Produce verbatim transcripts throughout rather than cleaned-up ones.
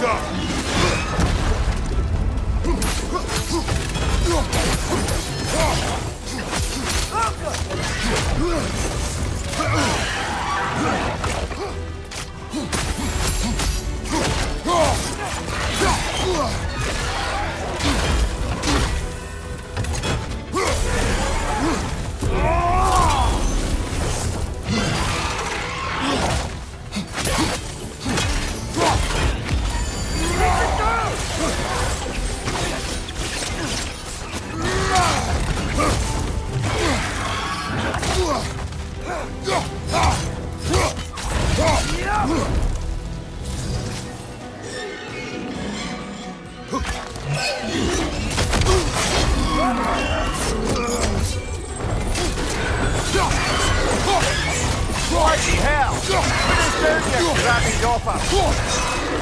Bloody hell! Finish down, you grabby dopper!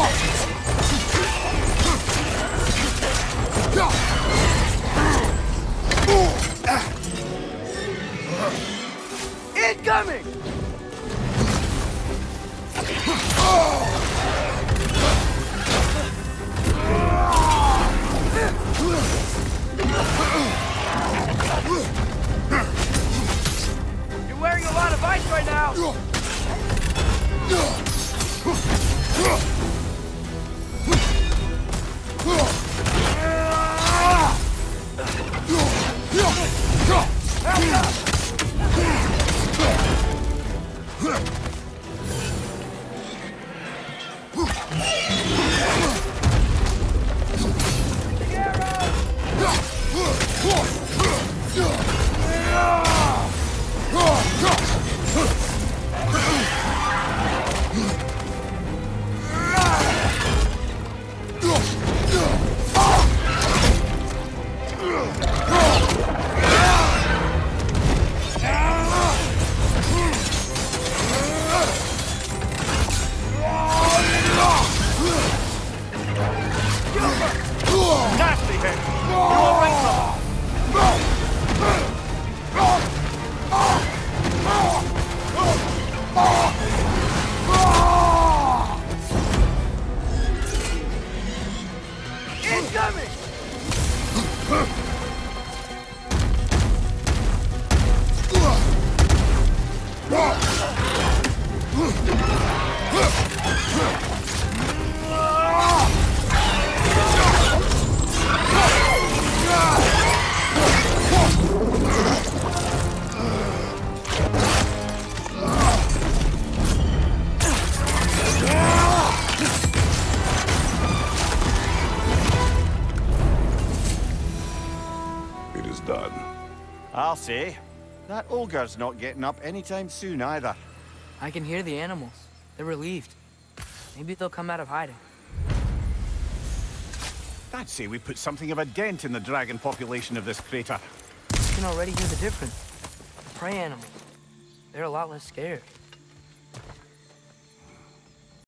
Incoming! You're wearing a lot of ice right now! Nasty hit! You all right, brother? Incoming! It is done. I'll say. That ogre's not getting up anytime soon either. I can hear the animals. They're relieved. Maybe they'll come out of hiding. I'd say we put something of a dent in the dragon population of this crater. You can already hear the difference. The prey animals. They're a lot less scared.